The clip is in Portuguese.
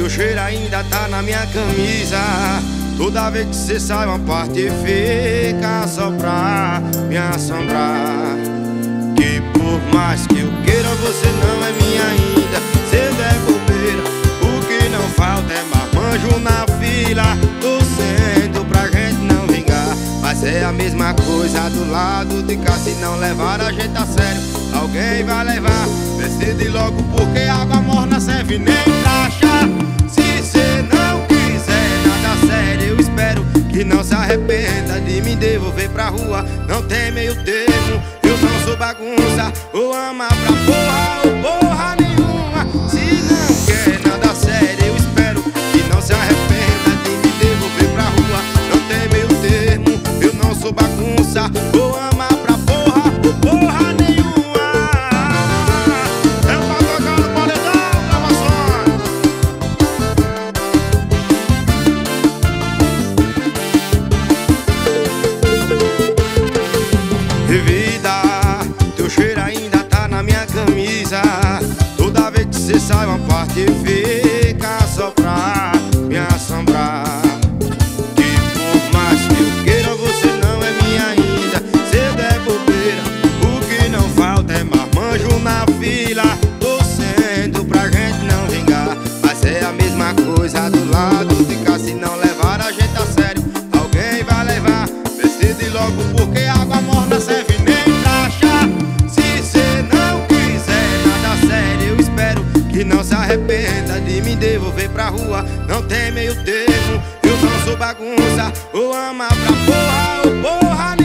teu cheiro ainda tá na minha camisa. Toda vez que cê sai uma parte fica só pra me assombrar. Que por mais que eu queira, você não é minha ainda. Cê der bobeira, o que não falta é marmanjo na fila, torcendo pra gente não vingar. Mas é a mesma coisa do lado de cá. Se não levar a gente a sério, alguém vai levar. Decide logo, porque água morna serve nem pra chá. Se cê não quiser nada sério, eu espero que não se arrependa de me devolver pra rua. Não tem meio termo, eu não sou bagunça. Ou ama pra porra ou porra nenhuma. Se não quer nada sério, eu espero que não se arrependa de me devolver pra rua. Não tem meio termo, eu não sou bagunça. Ou ama pra porra ou porra nenhuma. É pra tocar no paredão, gravações. Vida, teu cheiro ainda tá na minha camisa. Toda vez que cê sai uma parte fica só pra me assombrar. Que por mais que eu queira, você não é minha ainda. Cê der bobeira, o que não falta é marmanjo na fila, torcendo pra gente não vingar. Mas é a mesma coisa do lado de cá. Se não levar a gente a sério, alguém vai levar. Decide logo, porque água morna serve nem pra chá. Se cê não quiser nada sério, eu espero que não se arrependa de me devolver pra rua. Não tem meio termo, eu não sou bagunça. Ou ama pra porra ou porra nenhuma.